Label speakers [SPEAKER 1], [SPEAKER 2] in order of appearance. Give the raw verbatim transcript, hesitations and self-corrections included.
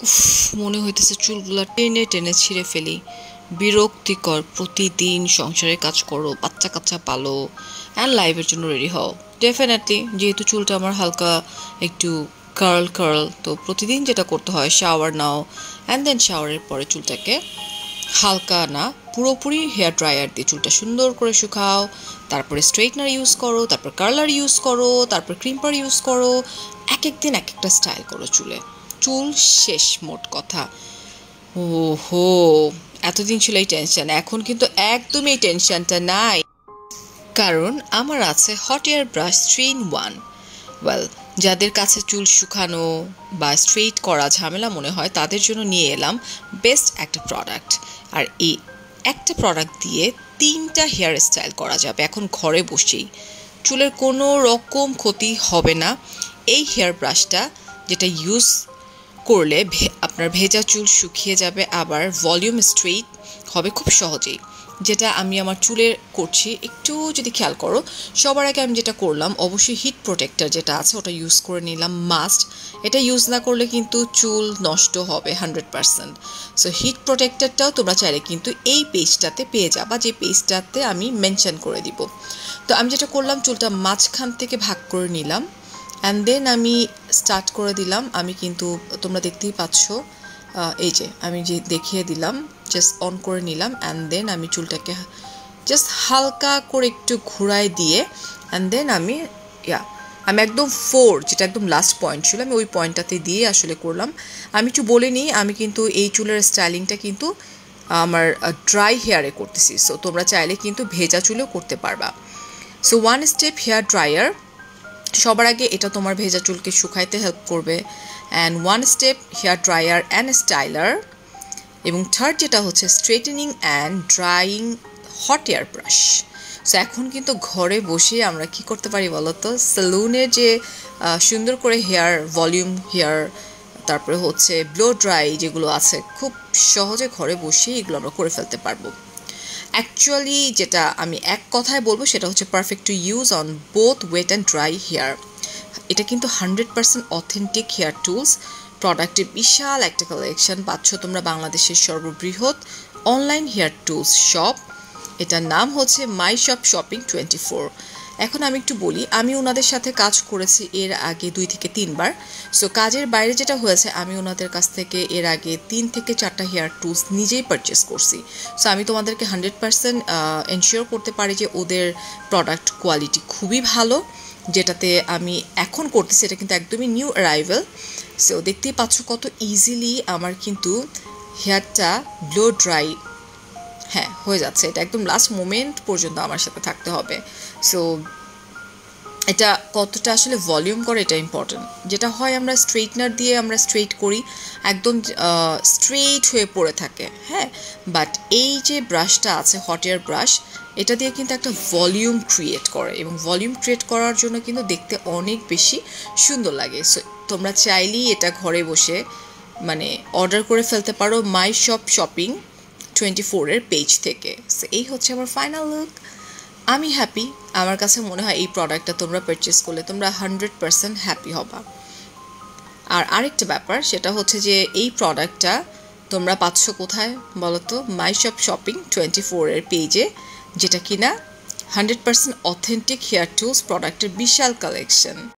[SPEAKER 1] উফ, মনে হইতেছে চুলগুলা টেনে টেনে ছিঁড়ে ফেলি। বিরক্তিকর। প্রতিদিন সংসারের কাজ করো, বাচ্চা কাচ্চা পালো, অ্যান্ড লাইফের জন্য রেডি হও। ডেফিনেটলি যেহেতু চুলটা আমার হালকা একটু কার্ল কার্ল, তো প্রতিদিন যেটা করতে হয় শাওয়ার নাও, অ্যান্ড দেন শাওয়ারের পরে চুলটাকে হালকা না পুরোপুরি হেয়ার ড্রায়ার দিয়ে চুলটা সুন্দর করে শুকাও, তারপরে স্ট্রেটনার ইউজ করো, তারপর কার্লার ইউজ করো, তারপর ক্রিম্পার ইউজ করো। এক এক দিন এক একটা স্টাইল করো চুলে। চুল শেষ, মোট কথা। ওহো, এতদিন ছিল এই টেনশন, এখন কিন্তু একদমই এই টেনশনটা নাই, কারণ আমার আছে hot air brush three in one. Well, যাদের কাছে চুল শুকানো বা স্ট্রেট করা ঝামেলা মনে হয় তাদের জন্য নিয়ে এলাম বেস্ট একটা প্রোডাক্ট। আর এই একটা প্রোডাক্ট দিয়ে তিনটা হেয়ার স্টাইল করা যাবে এখন ঘরে বসেই। চুলের কোনো রকম ক্ষতি হবে না এই হেয়ার ব্রাশটা, যেটা ইউজ করলে আপনার ভেজা চুল শুকিয়ে যাবে, আবার ভলিউম স্ট্রেট হবে খুব সহজেই। যেটা আমি আমার চুলে করছি, একটু যদি খেয়াল করো, সবার আগে আমি যেটা করলাম অবশ্যই হিট প্রোটেক্টর যেটা আছে ওটা ইউজ করে নিলাম, মাস্ট। এটা ইউজ না করলে কিন্তু চুল নষ্ট হবে হান্ড্রেড পারসেন্ট। সো হিট প্রোটেক্টরটাও তোমরা চাইলে কিন্তু এই পেজটাতে পেয়ে যাবা, যে পেজটাতে আমি মেনশন করে দিব। তো আমি যেটা করলাম, চুলটা মাঝখান থেকে ভাগ করে নিলাম, অ্যান্ড দেন আমি স্টার্ট করে দিলাম। আমি কিন্তু তোমরা দেখতেই পাচ্ছ, এই যে আমি যে দেখিয়ে দিলাম, জাস্ট অন করে নিলাম, অ্যান্ড দেন আমি চুলটাকে জাস্ট হালকা করে একটু ঘুরাই দিয়ে, অ্যান্ড দেন আমি ইয়া আমি একদম ফোর, যেটা একদম লাস্ট পয়েন্ট ছিল, আমি ওই পয়েন্টটাতে দিয়ে আসলে করলাম। আমি একটু বলে নিই, আমি কিন্তু এই চুলের স্টাইলিংটা কিন্তু আমার ড্রাই হেয়ারে করতেছি। সো তোমরা চাইলে কিন্তু ভেজা চুলেও করতে পারবা। So one step hair dryer, সবার আগে এটা তোমার ভেজা চুলকে শুকাইতে হেল্প করবে, and one step hair dryer and styler, এবং থার্ড যেটা হচ্ছে straightening and drying hot air brush. So এখন কিন্তু ঘরে বসে আমরা কি করতে পারি বলতো, সেলুনের যে সুন্দর করে হেয়ার ভলিউম হেয়ার, তারপরে হচ্ছে ব্লো ড্রাই যেগুলো আছে, খুব সহজে ঘরে বসে এগুলো আমরা করে ফেলতে পারবো। অ্যাকচুয়ালি যেটা আমি এক কথায় বলবো সেটা হচ্ছে perfect to use on both wet and dry hair. এটা কিন্তু hundred percent authentic hair tools. প্রোডাক্টের বিশাল একটা কালেকশন পাচ্ছ তোমরা বাংলাদেশের সর্ববৃহৎ অনলাইন হেয়ার টুলস শপ। এটার নাম হচ্ছে my shop shopping twenty four. এখন আমি একটু বলি, আমি ওনাদের সাথে কাজ করেছি এর আগে দুই থেকে তিনবার। সো কাজের বাইরে যেটা হয়েছে, আমি ওনাদের কাছ থেকে এর আগে তিন থেকে চারটা হেয়ার টুলস নিজেই পারচেস করছি। সো আমি তোমাদেরকে হান্ড্রেড পার্সেন্ট এনশিওর করতে পারি যে ওদের প্রোডাক্ট কোয়ালিটি খুবই ভালো। যেটাতে আমি এখন করতেছি এটা কিন্তু একদমই নিউ অ্যারাইভেল। সো দেখতেই পাচ্ছ কত ইজিলি আমার কিন্তু হেয়ারটা ব্লো ড্রাই হ্যাঁ হয়ে যাচ্ছে। এটা একদম লাস্ট মোমেন্ট পর্যন্ত আমার সাথে থাকতে হবে। সো এটা কতটা আসলে ভলিউম করে এটা ইম্পর্টেন্ট। যেটা হয় আমরা স্ট্রেটনার দিয়ে আমরা স্ট্রেট করি, একদম স্ট্রেট হয়ে পড়ে থাকে, হ্যাঁ। বাট এই যে ব্রাশটা আছে হট এয়ার ব্রাশ, এটা দিয়ে কিন্তু একটা ভলিউম ক্রিয়েট করে, এবং ভলিউম ক্রিয়েট করার জন্য কিন্তু দেখতে অনেক বেশি সুন্দর লাগে। সো তোমরা চাইলেই এটা ঘরে বসে মানে অর্ডার করে ফেলতে পারো মাই শপ শপিং টোয়েন্টি ফোরের পেজ থেকে। সো এই হচ্ছে আমার ফাইনাল লুক। আমি হ্যাপি। আমার কাছে মনে হয় এই প্রোডাক্টটা তোমরা পারচেস করলে তোমরা হান্ড্রেড পারসেন্ট হ্যাপি হবা। আর আরেকটা ব্যাপার সেটা হচ্ছে যে এই প্রোডাক্টটা তোমরা পাচ্ছ কোথায় বলো তো? মাই শপ শপিং টোয়েন্টি ফোরের পেজে, যেটা কিনা hundred percent authentic hair tools প্রোডাক্টের বিশাল কালেকশন।